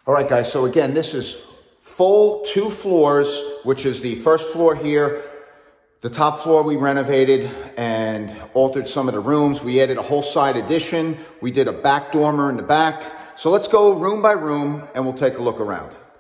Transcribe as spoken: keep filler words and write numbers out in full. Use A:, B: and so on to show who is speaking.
A: All right, guys, so again, this is full two floors, which is the first floor here. The top floor we renovated and altered some of the rooms. We added a whole side addition. We did a back dormer in the back. So let's go room by room and we'll take a look around.